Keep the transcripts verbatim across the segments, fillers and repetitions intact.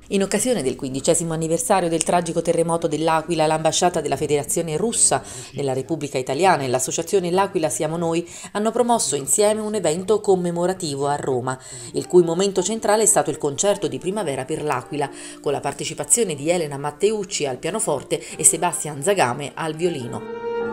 In occasione del quindicesimo anniversario del tragico terremoto dell'Aquila, l'ambasciata della Federazione Russa nella Repubblica Italiana e l'associazione L'Aquila Siamo Noi hanno promosso insieme un evento commemorativo a Roma, il cui momento centrale è stato il concerto di primavera per l'Aquila, con la partecipazione di Elena Matteucci al pianoforte e Sebastian Zagame al violino.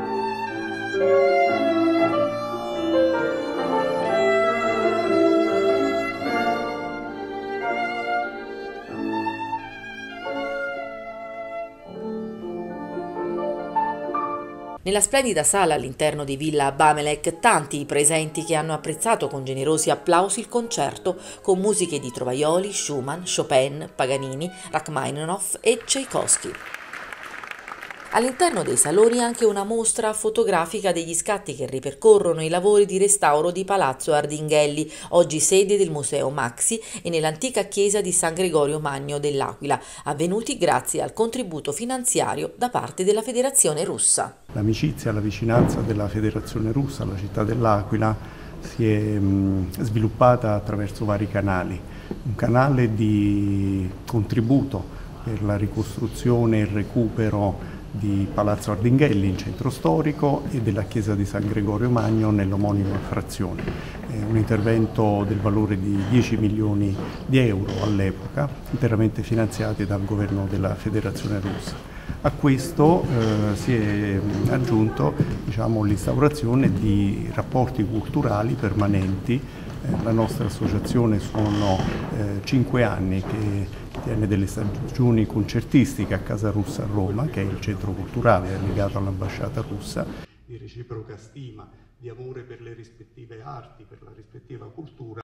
Nella splendida sala all'interno di Villa Bamelec, tanti i presenti che hanno apprezzato con generosi applausi il concerto con musiche di Trovaioli, Schumann, Chopin, Paganini, Rachmaninoff e Tchaikovsky. All'interno dei saloni anche una mostra fotografica degli scatti che ripercorrono i lavori di restauro di Palazzo Ardinghelli, oggi sede del Museo Maxi, e nell'antica chiesa di San Gregorio Magno dell'Aquila, avvenuti grazie al contributo finanziario da parte della Federazione Russa. L'amicizia, la vicinanza della Federazione Russa alla città dell'Aquila si è mh, sviluppata attraverso vari canali. Un canale di contributo per la ricostruzione e il recupero di Palazzo Ardinghelli in centro storico e della chiesa di San Gregorio Magno nell'omonima frazione. È un intervento del valore di dieci milioni di euro all'epoca, interamente finanziati dal governo della Federazione Russa. A questo eh, si è aggiunto diciamo, l'instaurazione di rapporti culturali permanenti. Eh, la nostra associazione sono eh, cinque anni che tiene delle stagioni concertistiche a Casa Russa a Roma, che è il centro culturale legato all'ambasciata russa, di reciproca stima, di amore per le rispettive arti, per la rispettiva cultura.